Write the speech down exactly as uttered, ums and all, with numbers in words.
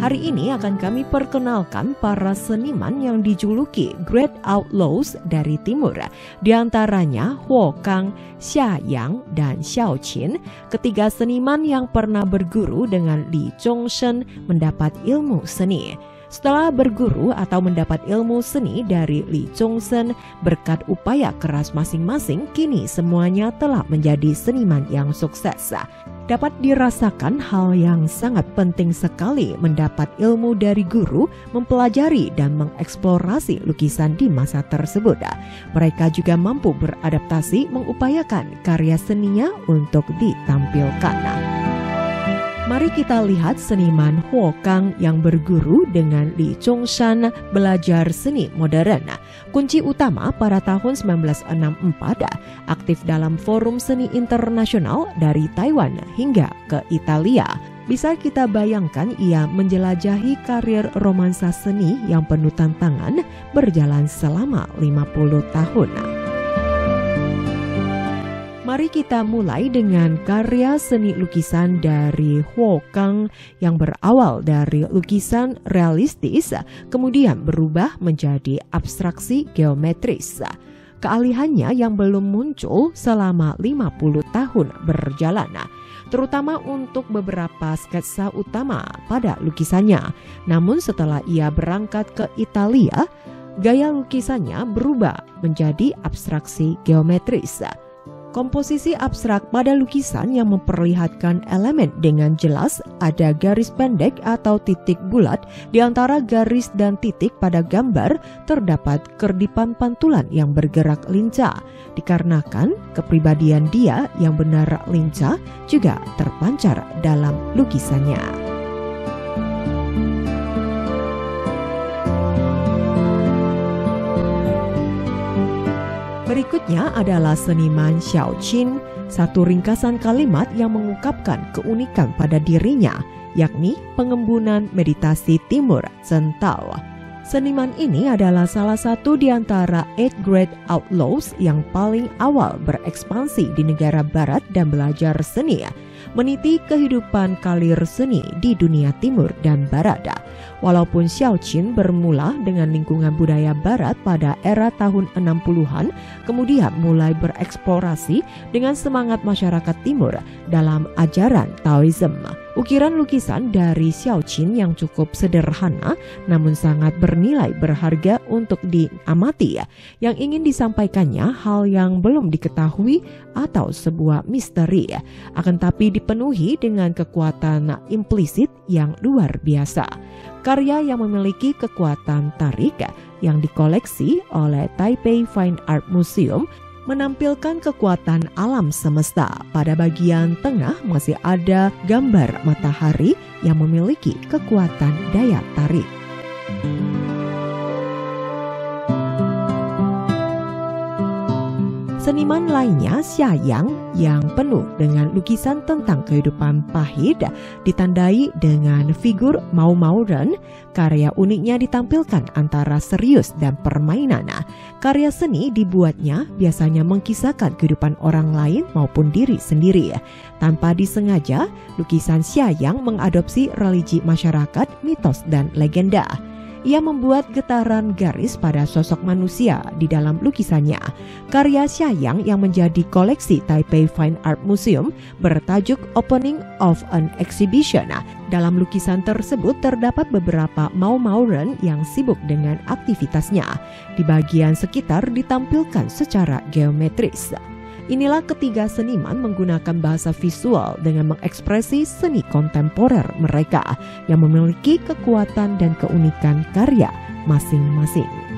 Hari ini akan kami perkenalkan para seniman yang dijuluki Great Outlaws dari Timur. Di antaranya Huo Kang, Xia Yang, dan Xiao Qin, ketiga seniman yang pernah berguru dengan Li Zhongshen mendapat ilmu seni. Setelah berguru atau mendapat ilmu seni dari Li Zhongshen berkat upaya keras masing-masing, kini semuanya telah menjadi seniman yang sukses. Dapat dirasakan hal yang sangat penting sekali mendapat ilmu dari guru, mempelajari dan mengeksplorasi lukisan di masa tersebut. Mereka juga mampu beradaptasi mengupayakan karya seninya untuk ditampilkan. Mari kita lihat seniman Huo Kang yang berguru dengan Li Zhongshen belajar seni modern. Kunci utama pada tahun seribu sembilan ratus enam puluh empat, aktif dalam forum seni internasional dari Taiwan hingga ke Italia. Bisa kita bayangkan ia menjelajahi karir romansa seni yang penuh tantangan berjalan selama lima puluh tahun. Mari kita mulai dengan karya seni lukisan dari Huo Kang yang berawal dari lukisan realistis, kemudian berubah menjadi abstraksi geometris. Keahliannya yang belum muncul selama lima puluh tahun berjalan, terutama untuk beberapa sketsa utama pada lukisannya. Namun setelah ia berangkat ke Italia, gaya lukisannya berubah menjadi abstraksi geometris. Komposisi abstrak pada lukisan yang memperlihatkan elemen dengan jelas, ada garis pendek atau titik bulat di antara garis dan titik pada gambar, terdapat kerdipan pantulan yang bergerak lincah. Dikarenakan kepribadian dia yang benar lincah juga terpancar dalam lukisannya. Berikutnya adalah seniman Xiao Qin, satu ringkasan kalimat yang mengungkapkan keunikan pada dirinya, yakni pengembunan meditasi Timur Zhen Tao. Seniman ini adalah salah satu di antara eight Great Outlaws yang paling awal berekspansi di negara barat dan belajar seni, meniti kehidupan kalir seni di dunia timur dan barat. Walaupun Xiao Qin bermula dengan lingkungan budaya barat pada era tahun enam puluhan, kemudian mulai bereksplorasi dengan semangat masyarakat timur dalam ajaran Taoism. Ukiran lukisan dari Xiao Qin yang cukup sederhana namun sangat bernilai berharga untuk diamati. Yang ingin disampaikannya hal yang belum diketahui atau sebuah misteri, akan tapi dipenuhi dengan kekuatan implisit yang luar biasa. Karya yang memiliki kekuatan tarik yang dikoleksi oleh Taipei Fine Art Museum menampilkan kekuatan alam semesta. Pada bagian tengah masih ada gambar matahari yang memiliki kekuatan daya tarik. Seniman lainnya Xia Yang yang penuh dengan lukisan tentang kehidupan pahit, ditandai dengan figur Mau-Mau Ren. Karya uniknya ditampilkan antara serius dan permainan. Karya seni dibuatnya biasanya mengisahkan kehidupan orang lain maupun diri sendiri. Tanpa disengaja, lukisan Xia Yang mengadopsi religi masyarakat, mitos, dan legenda. Ia membuat getaran garis pada sosok manusia di dalam lukisannya. Karya Xia Yang yang menjadi koleksi Taipei Fine Art Museum bertajuk Opening of an Exhibition. Dalam lukisan tersebut terdapat beberapa Mau-Mau Ren yang sibuk dengan aktivitasnya. Di bagian sekitar ditampilkan secara geometris. Inilah ketiga seniman menggunakan bahasa visual dengan mengekspresi seni kontemporer mereka yang memiliki kekuatan dan keunikan karya masing-masing.